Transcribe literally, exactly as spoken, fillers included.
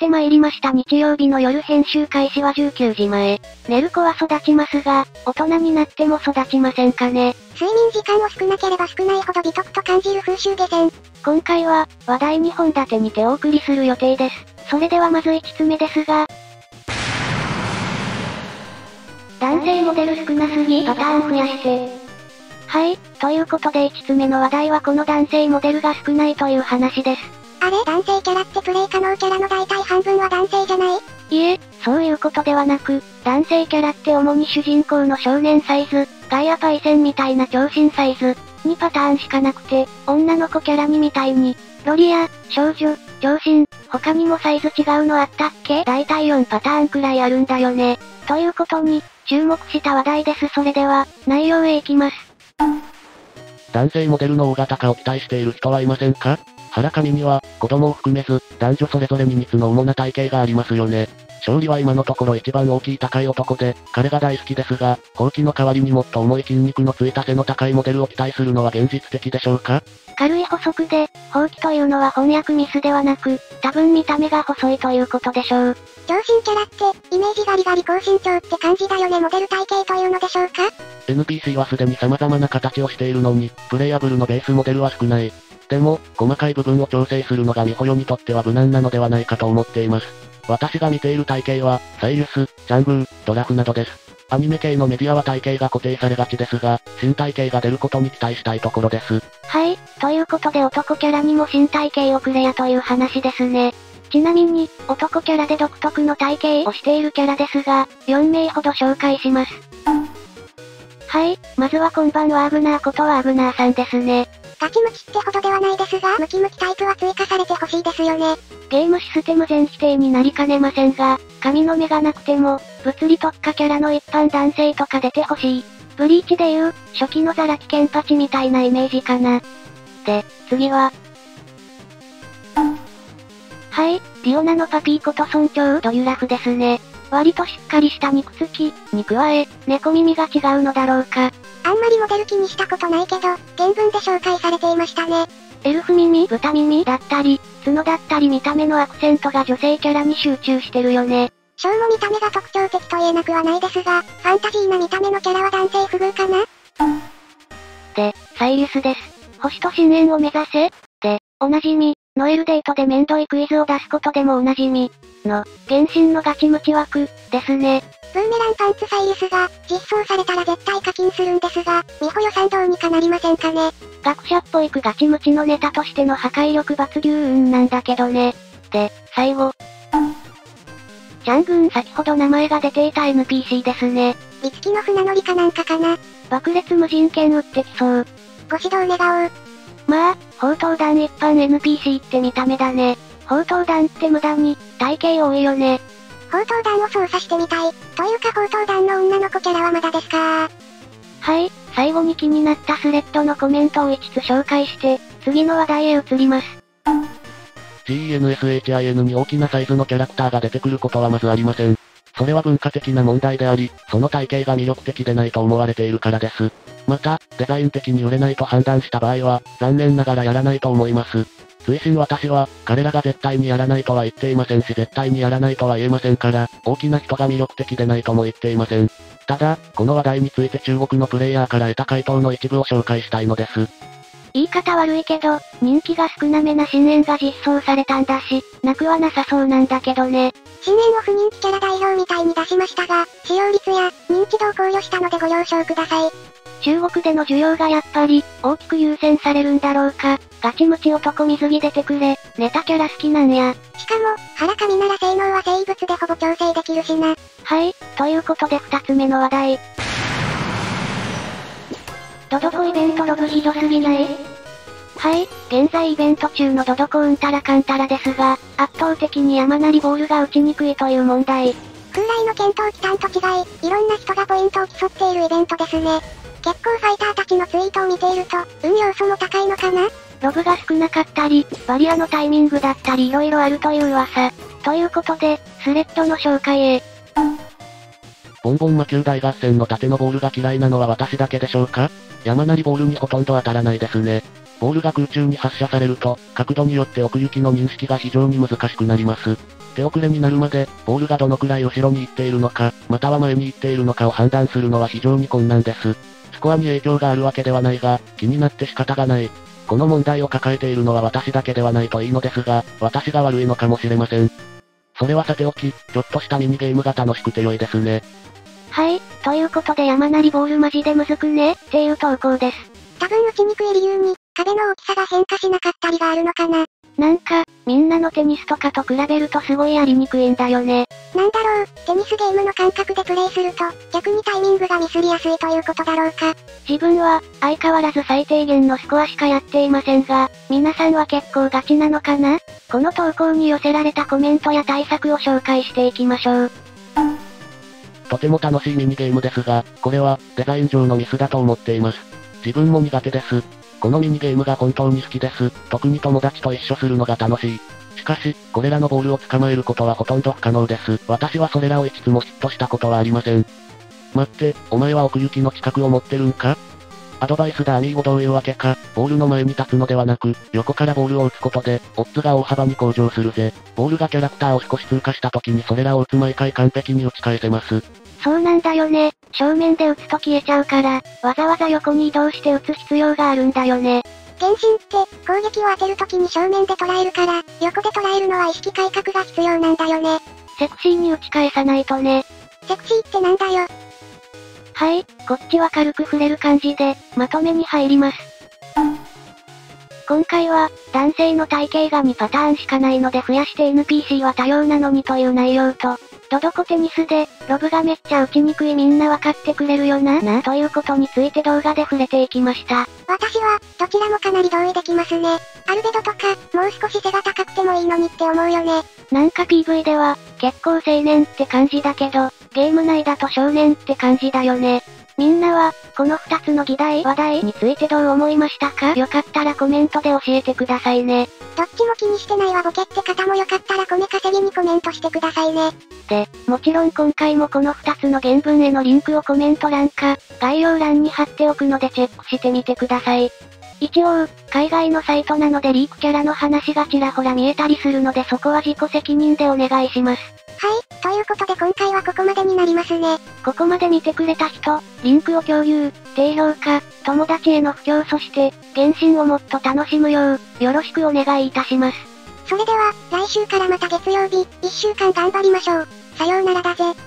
ってまいりました日曜日の夜編集開始はじゅうくじまえ。寝る子は育ちますが、大人になっても育ちませんかね。 睡眠時間を少なければ少ないほど美徳と感じる風習下船。 今回は、話題にほん立てにてお送りする予定です。それではまずいつつめですが、男性モデル少なすぎパターン増やして。はい、ということでいつつめの話題はこの男性モデルが少ないという話です。 あれ男性キャラってプレイ可能キャラの大体半分は男性じゃない？ いえ、そういうことではなく、男性キャラって主に主人公の少年サイズ、ガイアパイセンみたいな長身サイズ、にパターンしかなくて、女の子キャラにみたいに、ロリア、少女、長身、他にもサイズ違うのあったっけ？大体よんパターンくらいあるんだよね。ということに、注目した話題です。それでは、内容へ行きます。 男性モデルの大型化を期待している人はいませんか？腹髪には、子供を含めず、男女それぞれにみっつの主な体型がありますよね。勝利は今のところ一番大きい高い男で、彼が大好きですが、ほうきの代わりにもっと重い筋肉のついた背の高いモデルを期待するのは現実的でしょうか？ 軽い補足で、ほうきというのは翻訳ミスではなく、多分見た目が細いということでしょう。 長身キャラって、イメージガリガリ高身長って感じだよね。モデル体型というのでしょうか？ エヌピーシー はすでに様々な形をしているのに、プレイヤブルのベースモデルは少ない。でも、細かい部分を調整するのがミホヨにとっては無難なのではないかと思っています。私が見ている体型は、サイリュス、チャングー、ドラフなどです。アニメ系のメディアは体型が固定されがちですが、新体型が出ることに期待したいところです。 はい、ということで男キャラにも新体型をくれやという話ですね。ちなみに、男キャラで独特の体型をしているキャラですが、よんめいほど紹介します。はい、まずはこんばんはアグナーことはアグナーさんですね。 ガチムチってほどではないですが、ムキムキタイプは追加されてほしいですよね。 ゲームシステム全否定になりかねませんが、髪の目がなくても、物理特化キャラの一般男性とか出てほしい。ブリーチでいう、初期のザラキケンパチみたいなイメージかな。で、次は。はい、リオナのパピーこと村長ドユラフですね。割としっかりした肉付き、に加え、猫耳が違うのだろうか。 あんまりモデル気にしたことないけど、原文で紹介されていましたね。 エルフ耳、豚耳だったり、角だったり見た目のアクセントが女性キャラに集中してるよね。 ショーも見た目が特徴的と言えなくはないですが、ファンタジーな見た目のキャラは男性不遇かな？ で、サイリュスです。星と深淵を目指せで、おなじみ、ノエルデートでめんどいクイズを出すことでもおなじみ、の、原神のガチムチ枠、ですね。 ブーメランパンツサイリュスが、実装されたら絶対課金するんですが、ミホヨさんどうにかなりませんかね。 学者っぽいくガチムチのネタとしての破壊力抜群なんだけどね。で、最後。チャングーン先ほど名前が出ていた エヌピーシー ですね。 美月の船乗りかなんかかな。 爆裂無人剣撃ってきそう。 ご指導願おう。 まあ、砲刀弾一般 エヌピーシー って見た目だね。砲刀弾って無駄に、体型多いよね。 砲刀弾を操作してみたい。というか砲刀弾の女の子キャラはまだですか？ はい、最後に気になったスレッドのコメントをいつつ紹介して、次の話題へ移ります。 ジーイーエヌエスエイチアイエヌ に大きなサイズのキャラクターが出てくることはまずありません。それは文化的な問題であり、その体型が魅力的でないと思われているからです。また、デザイン的に売れないと判断した場合は、残念ながらやらないと思います。追伸私は、彼らが絶対にやらないとは言っていませんし絶対にやらないとは言えませんから、大きな人が魅力的でないとも言っていません。ただ、この話題について中国のプレイヤーから得た回答の一部を紹介したいのです。 言い方悪いけど、人気が少なめな深淵が実装されたんだし、なくはなさそうなんだけどね。 深淵を不人気キャラ代表みたいに出しましたが、使用率や認知度を考慮したのでご了承ください。 中国での需要がやっぱり、大きく優先されるんだろうか。ガチムチ男水着出てくれ、ネタキャラ好きなんや。 しかも、腹髪なら性能は生物でほぼ調整できるしな。 はい、ということで二つ目の話題。ドドコイベントログひどすぎない？はい、現在イベント中のドドコうんたらかんたらですが、圧倒的に山なりボールが打ちにくいという問題。 空来の検討期間と違い、いろんな人がポイントを競っているイベントですね。結構ファイターたちのツイートを見ていると、運要素も高いのかな？ ロブが少なかったり、バリアのタイミングだったり色々あるという噂。ということで、スレッドの紹介へ。 ボンボン魔球大合戦の縦のボールが嫌いなのは私だけでしょうか？山なりボールにほとんど当たらないですね。ボールが空中に発射されると、角度によって奥行きの認識が非常に難しくなります。 手遅れになるまで、ボールがどのくらい後ろに行っているのか、または前に行っているのかを判断するのは非常に困難です。スコアに影響があるわけではないが、気になって仕方がない。この問題を抱えているのは私だけではないといいのですが、私が悪いのかもしれません。それはさておき、ちょっとしたミニゲームが楽しくて良いですね。 はい、ということで山なりボールマジでむずくねっていう投稿です。 多分打ちにくい理由に、壁の大きさが変化しなかったりがあるのかな。 なんか、みんなのテニスとかと比べるとすごいやりにくいんだよね。 なんだろう、テニスゲームの感覚でプレイすると、逆にタイミングがミスりやすいということだろうか。 自分は、相変わらず最低限のスコアしかやっていませんが、皆さんは結構ガチなのかな？この投稿に寄せられたコメントや対策を紹介していきましょう。 とても楽しいミニゲームですが、これは、デザイン上のミスだと思っています。自分も苦手です。このミニゲームが本当に好きです。特に友達と一緒するのが楽しい。しかし、これらのボールを捕まえることはほとんど不可能です。私はそれらを一つもヒットしたことはありません。待って、お前は奥行きの近くを持ってるんか？アドバイスだアミーゴどういうわけか、ボールの前に立つのではなく、横からボールを打つことで、オッズが大幅に向上するぜ。ボールがキャラクターを少し通過した時にそれらを打つ毎回完璧に打ち返せます。 そうなんだよね。正面で打つと消えちゃうから、わざわざ横に移動して打つ必要があるんだよね。 原神って、攻撃を当てるときに正面で捉えるから、横で捉えるのは意識改革が必要なんだよね。 セクシーに打ち返さないとね。 セクシーってなんだよ。 はい、こっちは軽く触れる感じで、まとめに入ります。今回は、男性の体型がにパターンしかないので増やして エヌピーシー は多様なのにという内容と、ドドコテニスで、ロブがめっちゃ打ちにくいみんなわかってくれるよな、な、ということについて動画で触れていきました。 私は、どちらもかなり同意できますね。アルベドとか、もう少し背が高くてもいいのにって思うよね。 なんか ピーブイ では、結構青年って感じだけど、ゲーム内だと少年って感じだよね。みんなは、この二つの議題話題についてどう思いましたか？よかったらコメントで教えてくださいね。 どっちも気にしてないわボケって方もよかったら米稼ぎにコメントしてくださいね。 で、もちろん今回もこの二つの原文へのリンクをコメント欄か、概要欄に貼っておくのでチェックしてみてください。一応、海外のサイトなのでリークキャラの話がちらほら見えたりするのでそこは自己責任でお願いします。 はい、ということで今回はここまでになりますね。 ここまで見てくれた人、リンクを共有、低評価、友達への布教そして、原神をもっと楽しむよう、よろしくお願いいたします。 それでは、来週からまた月曜日、いっしゅうかん頑張りましょう。さようならだぜ。